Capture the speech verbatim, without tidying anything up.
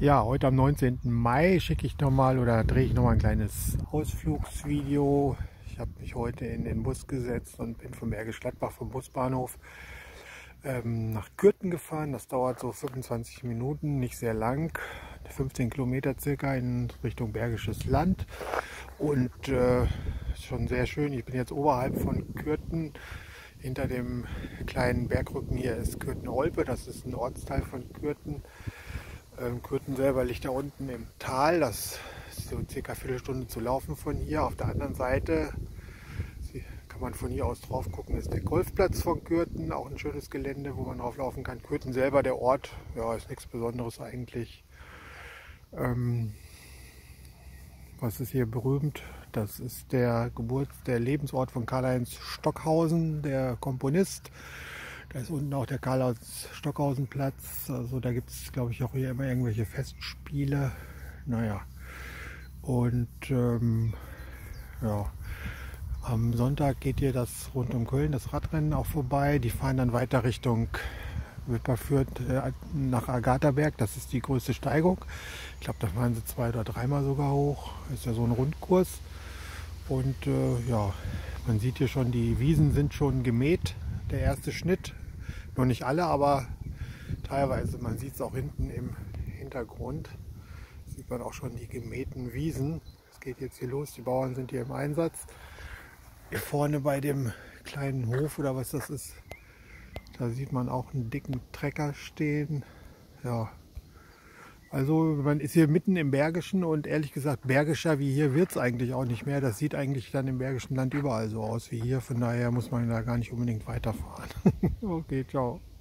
Ja, heute am neunzehnten Mai schicke ich nochmal oder drehe ich nochmal ein kleines Ausflugsvideo. Ich habe mich heute in den Bus gesetzt und bin von Bergisch Gladbach vom Busbahnhof ähm, nach Kürten gefahren. Das dauert so fünfundzwanzig Minuten, nicht sehr lang, fünfzehn Kilometer circa in Richtung Bergisches Land. Und äh, ist schon sehr schön. Ich bin jetzt oberhalb von Kürten. Hinter dem kleinen Bergrücken hier ist Kürten-Olpe, das ist ein Ortsteil von Kürten. Ähm, Kürten selber liegt da unten im Tal, das ist so circa eine Viertelstunde zu laufen von hier. Auf der anderen Seite kann man von hier aus drauf gucken, ist der Golfplatz von Kürten, auch ein schönes Gelände, wo man drauf laufen kann. Kürten selber, der Ort, ja, ist nichts Besonderes eigentlich. Ähm, was ist hier berühmt? Das ist der Geburts-, der Lebensort von Karl-Heinz Stockhausen, der Komponist. Da ist unten auch der Karl-Heinz-Stockhausen-Platz. Also da gibt es, glaube ich, auch hier immer irgendwelche Festspiele. Naja. Und ähm, ja, am Sonntag geht hier das rund um Köln, das Radrennen auch vorbei. Die fahren dann weiter Richtung Wipperfürth äh, nach Agathaberg. Das ist die größte Steigung. Ich glaube, da fahren sie zwei oder dreimal sogar hoch. Das ist ja so ein Rundkurs. Und äh, ja, man sieht hier schon, die Wiesen sind schon gemäht. Der erste Schnitt. Noch nicht alle, aber teilweise. Man sieht es auch hinten im Hintergrund. Sieht man auch schon die gemähten Wiesen. Es geht jetzt hier los. Die Bauern sind hier im Einsatz. Hier vorne bei dem kleinen Hof oder was das ist, da sieht man auch einen dicken Trecker stehen. Ja. Also man ist hier mitten im Bergischen und ehrlich gesagt, bergischer wie hier wird es eigentlich auch nicht mehr. Das sieht eigentlich dann im Bergischen Land überall so aus wie hier. Von daher muss man da gar nicht unbedingt weiterfahren. Okay, ciao.